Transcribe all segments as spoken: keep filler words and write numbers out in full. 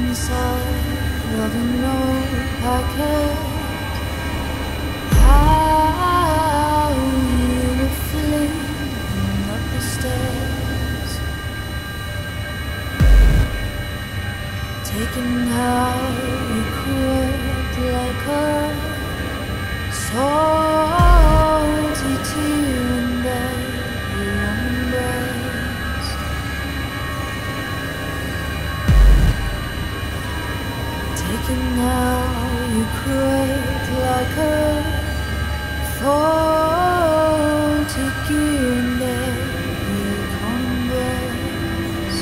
inside of an old packet. How you were fleeing up the stairs, taking how you crept like a salty tear in that warm embrace. Taking how you crept like a faulty gear in that you can't embrace.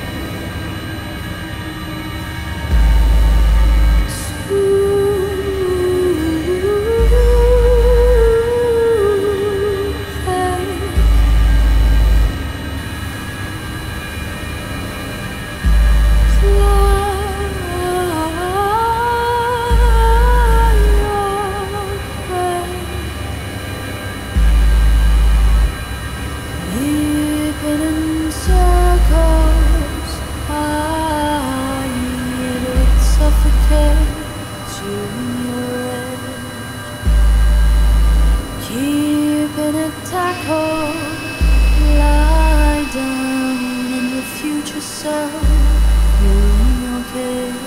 Keeping it tackled, lie down in your future self. You're in your cage.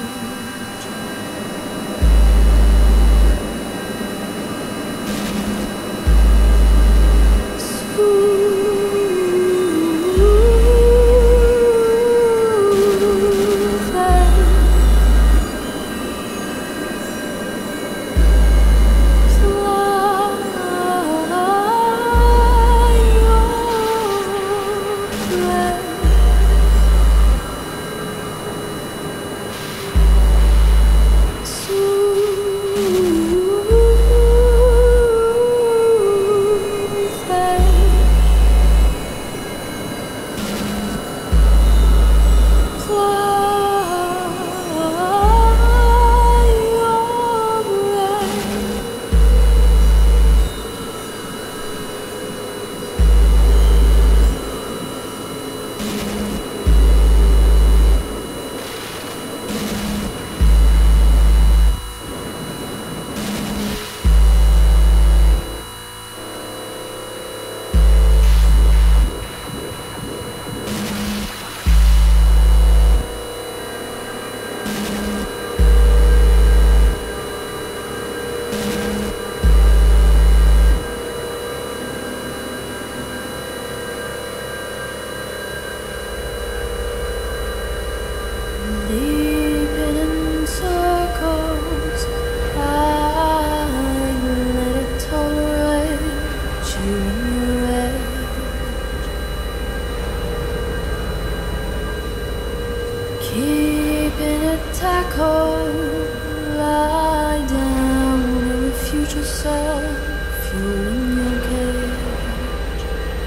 Keeping it tackled, lie down in your future self. You're in your cage.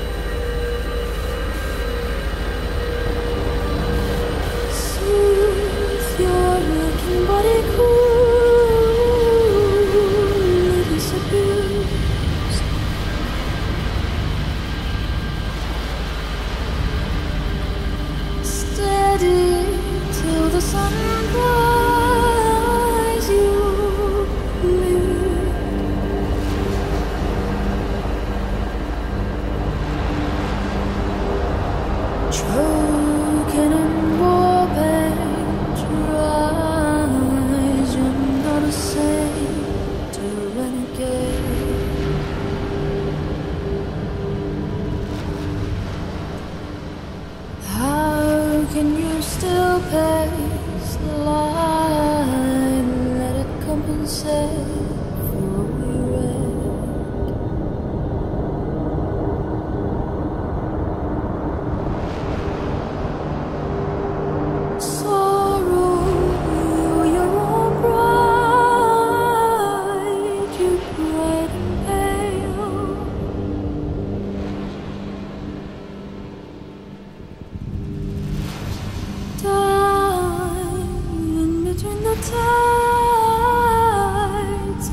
Soothe your aching body, cool, it is abused. Steady till the sunrise, you live. Choking in war pain, rise. You're not a saint, a renegade. How can you still pace the line? Let it compensate for what we read. Sorrow, your own bride, you bright and pale. Time in between the tides,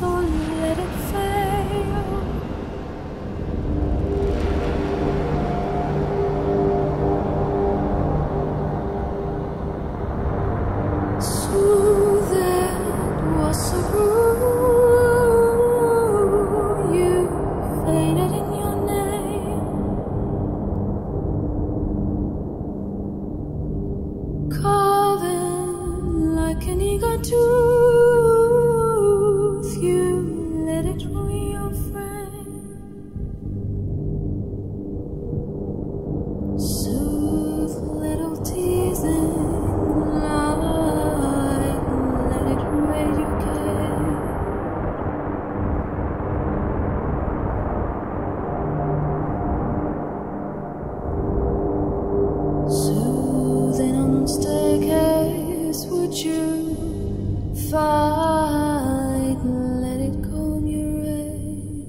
carving like an eager tooth. You let it ruin your frame. Soothe little teasing light, let it raid your cave. Soothing on the staircase, would you fight? Let it comb your rain.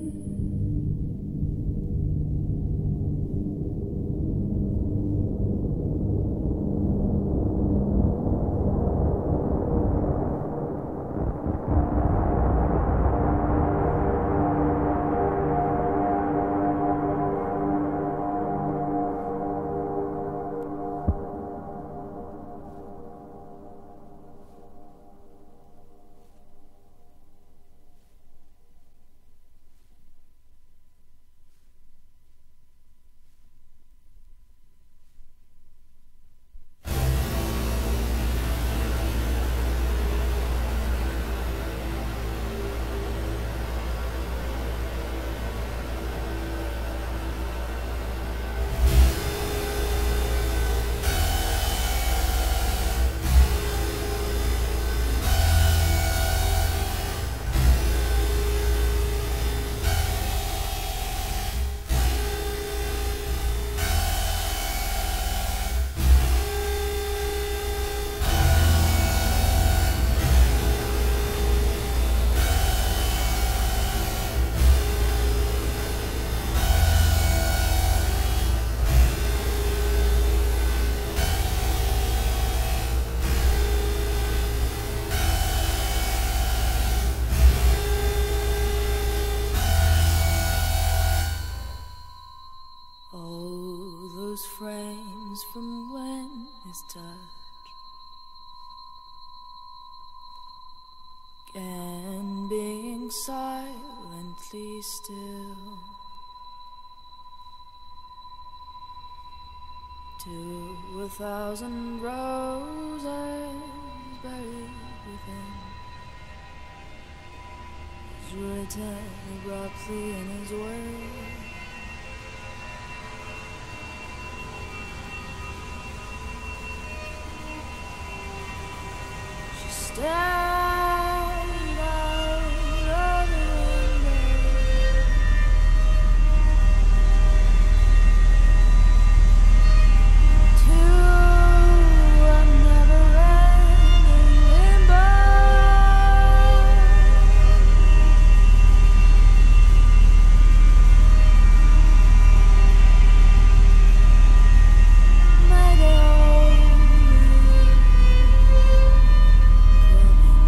Oh, those frames from when his touch and being silently still to a thousand roses buried within is written abruptly in his will. Stared out of the window to a never-ending limbo. May they all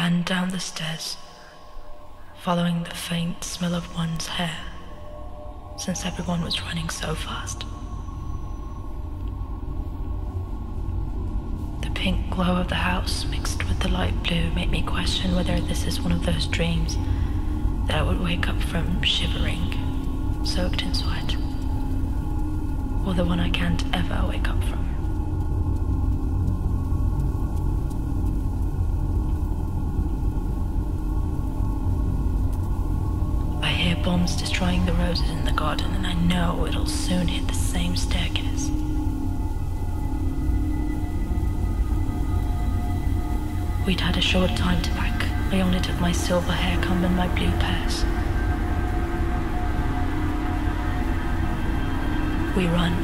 ran down the stairs, following the faint smell of one's hair, since everyone was running so fast. The pink glow of the house mixed with the light blue made me question whether this is one of those dreams that I would wake up from shivering, soaked in sweat, or the one I can't ever wake up from. I hear bombs destroying the roses in the garden, and I know it'll soon hit the same staircase. We'd had a short time to pack. I only took my silver hair comb and my blue purse. We run,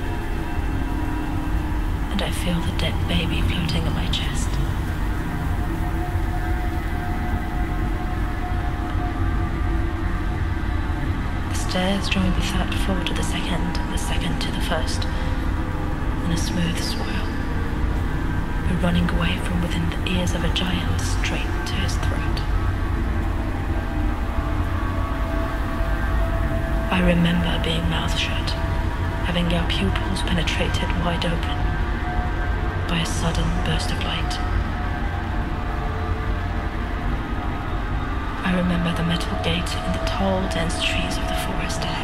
and I feel the dead baby floating in my chest. The stairs drawing the third floor to the second, and the second to the first, in a smooth swirl. We're running away from within the ears of a giant straight to his throat. I remember being mouth shut, having our pupils penetrated wide open by a sudden burst of light. I remember the metal gate and the tall, dense trees of the forest ahead.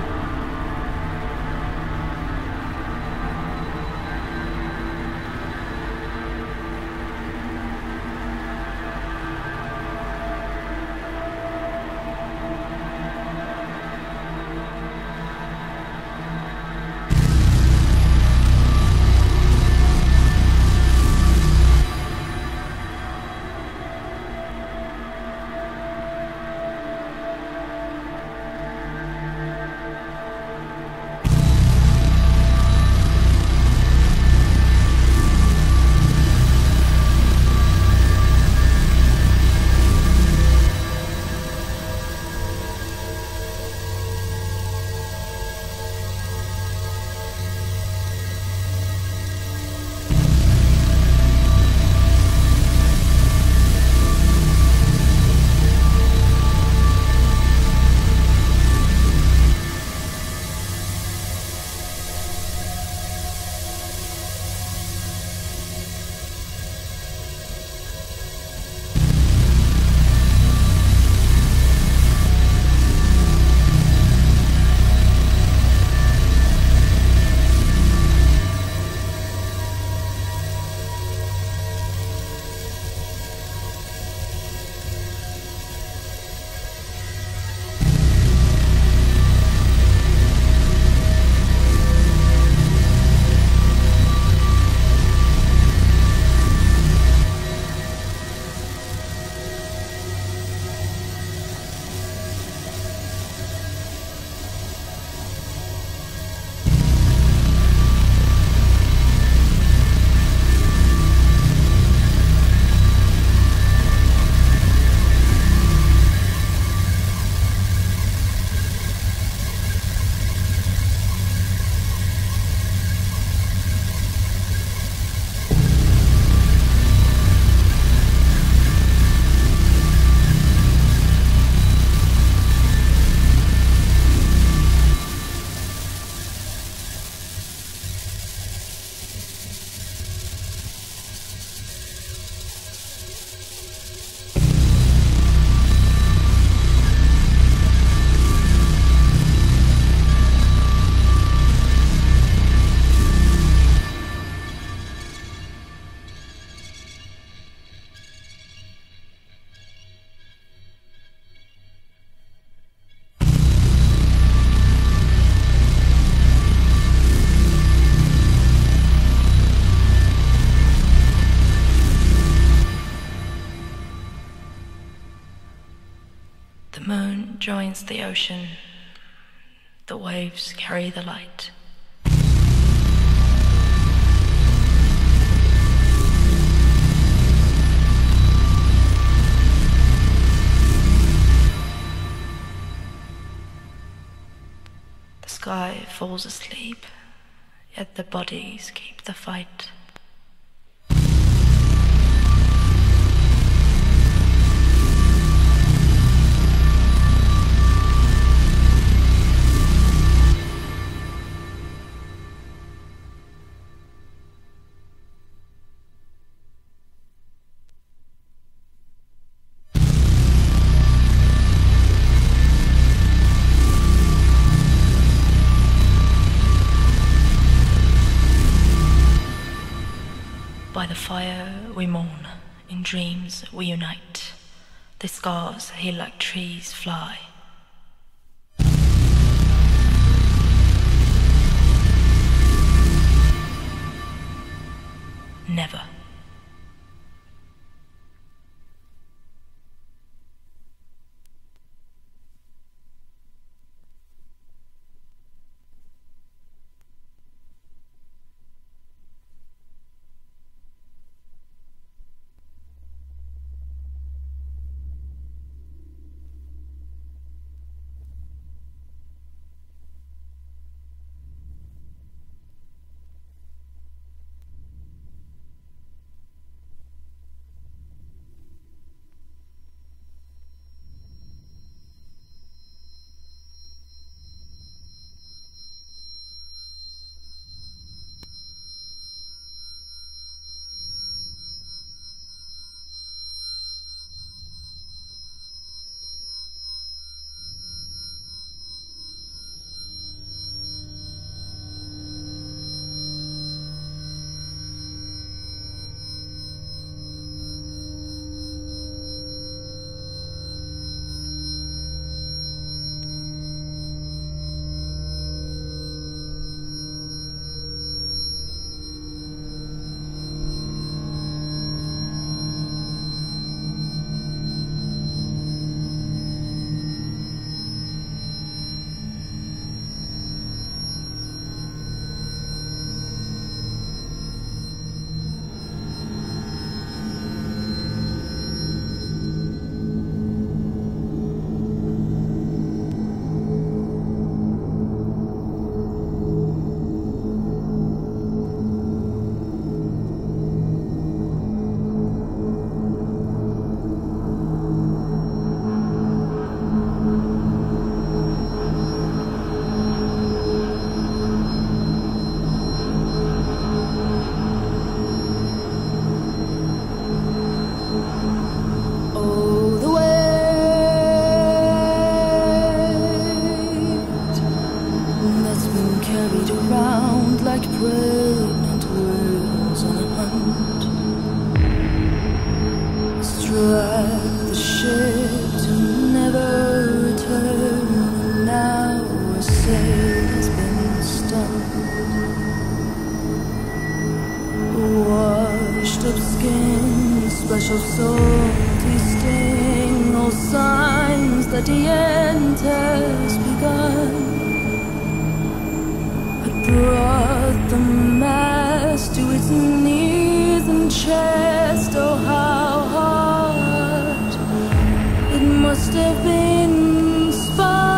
The moon joins the ocean. The waves carry the light. The sky falls asleep, yet the bodies keep the fight. dreams we unite. The scars heal like trees fly. Never. Special salty sting, all signs that the end has begun. It brought the mass to its knees and chest. Oh, how hard it must have been spun.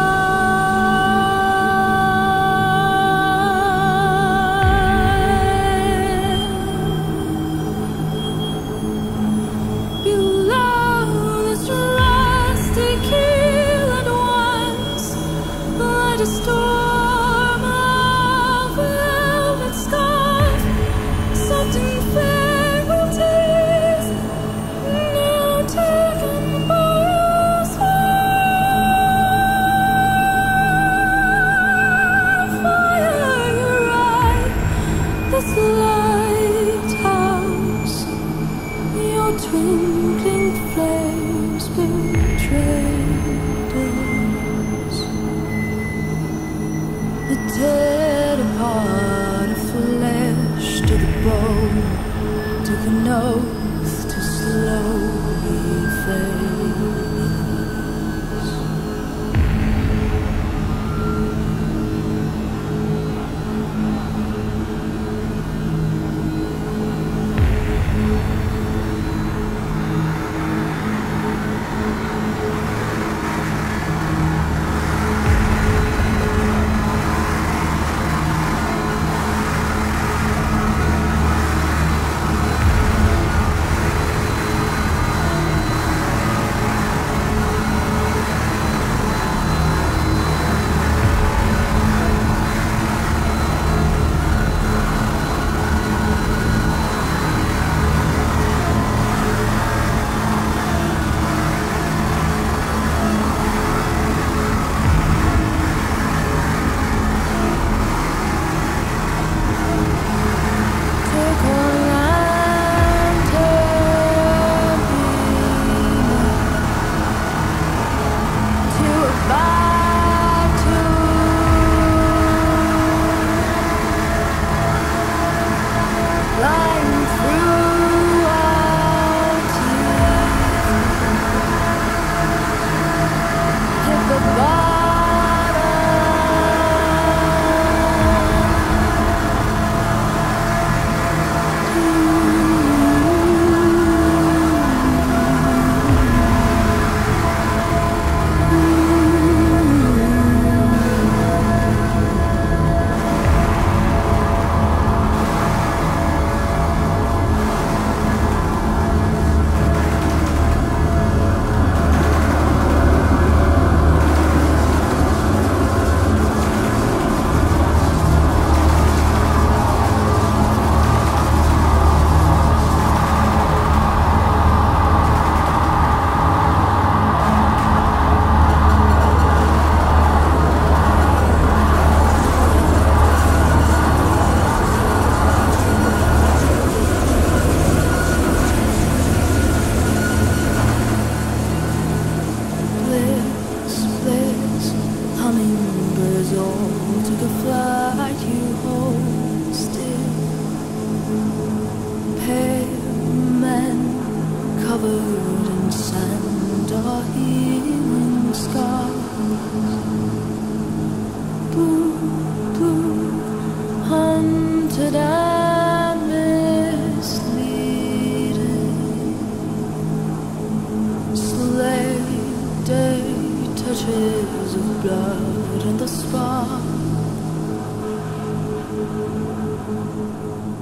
fall, took a flight, you hold still. Pale men covered in sand are healing scars. Blue, blue, hunted and misleading. Slave day touches of blood in the spark.